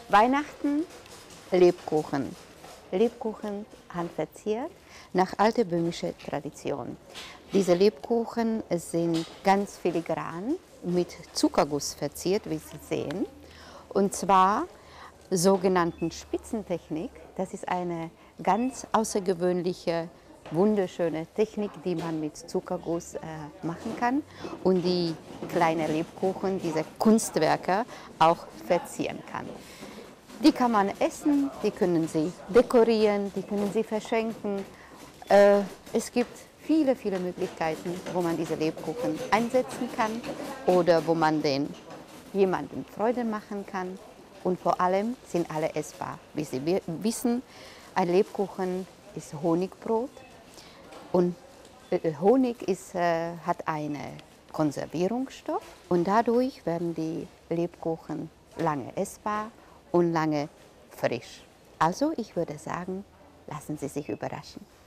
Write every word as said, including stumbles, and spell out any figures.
Weihnachten, Lebkuchen. Lebkuchen handverziert nach alter böhmischer Tradition. Diese Lebkuchen sind ganz filigran mit Zuckerguss verziert, wie Sie sehen. Und zwar sogenannten Spitzentechnik. Das ist eine ganz außergewöhnliche, wunderschöne Technik, die man mit Zuckerguss äh, machen kann und die kleine Lebkuchen, diese Kunstwerke, auch verzieren kann. Die kann man essen, die können Sie dekorieren, die können Sie verschenken. Äh, es gibt viele, viele Möglichkeiten, wo man diese Lebkuchen einsetzen kann oder wo man den jemandem Freude machen kann. Und vor allem sind alle essbar. Wie Sie wissen, ein Lebkuchen ist Honigbrot und Honig ist, äh, hat einen Konservierungsstoff und dadurch werden die Lebkuchen lange essbar und lange frisch. Also ich würde sagen, lassen Sie sich überraschen.